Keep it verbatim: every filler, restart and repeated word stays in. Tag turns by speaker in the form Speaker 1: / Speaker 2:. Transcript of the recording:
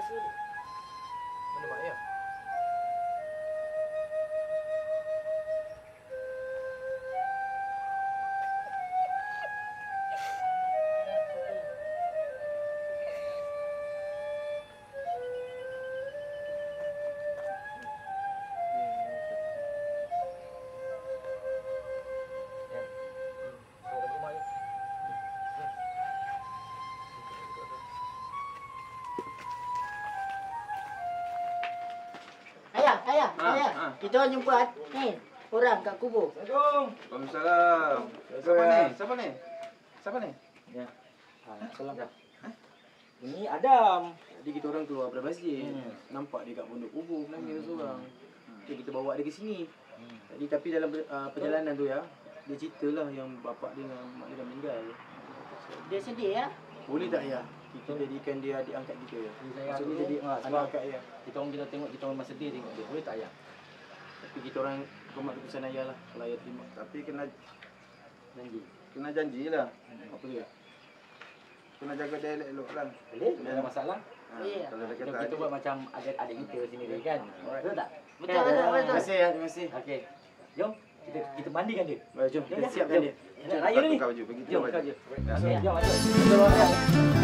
Speaker 1: Mana mak ayah?
Speaker 2: Ayah, ayah,
Speaker 3: Ha,
Speaker 2: ayah.
Speaker 3: ha.
Speaker 2: Kita orang jumpa ni orang kat kubur.
Speaker 3: Assalamualaikum. Waalaikumsalam. Siapa ni? Siapa ni? Siapa ni?
Speaker 4: Ya. Salam dah. Ini Adam.
Speaker 1: Jadi kita orang keluar dari masjid.
Speaker 4: Hmm.
Speaker 1: Nampak dia kat pondok kubur menangis seorang.
Speaker 4: Hmm.
Speaker 1: Jadi kita bawa dia ke sini.
Speaker 4: Hmm.
Speaker 1: Jadi tapi dalam uh, perjalanan tu ya, dia ceritalah yang bapak dia dengan mak dia dah meninggal.
Speaker 2: Dia sedih ya.
Speaker 1: Boleh tak ya? Kita jadikan dia adik angkat kita ya.
Speaker 4: Saya
Speaker 1: Maksudnya
Speaker 4: aku-
Speaker 1: jadi
Speaker 4: ah,
Speaker 1: anak
Speaker 4: sebab
Speaker 1: angkat ya.
Speaker 4: Kita orang kita tengok kita orang masa sedih tengok dia. Boleh tak ayah?
Speaker 1: Tapi kita orang hormat keputusan ayah lah kalau ayah terima.
Speaker 3: Tapi kena
Speaker 4: Janji.
Speaker 3: kena janji lah.
Speaker 1: Apa dia?
Speaker 3: Kena jaga dia elok-elok lah.
Speaker 4: Boleh? Tak ada masalah.
Speaker 3: Ha,
Speaker 2: Ya.
Speaker 3: kalau dia
Speaker 4: Kita,
Speaker 3: kata
Speaker 4: kita buat macam adik-adik kita sendiri kan. Betul tak?
Speaker 2: Betul, betul,
Speaker 1: Terima
Speaker 2: betul.
Speaker 1: kasih ya, terima kasih.
Speaker 4: Okey. Jom kita kita mandikan dia.
Speaker 1: Baik, jom
Speaker 4: Jom,
Speaker 1: kita
Speaker 4: jom,
Speaker 1: siapkan
Speaker 4: jom.
Speaker 1: dia.
Speaker 4: Nak raya ni.
Speaker 3: tukar baju, pergi
Speaker 4: Jom,
Speaker 3: tukar baju.
Speaker 4: tukar baju.
Speaker 3: Ya.
Speaker 4: Jom, jom.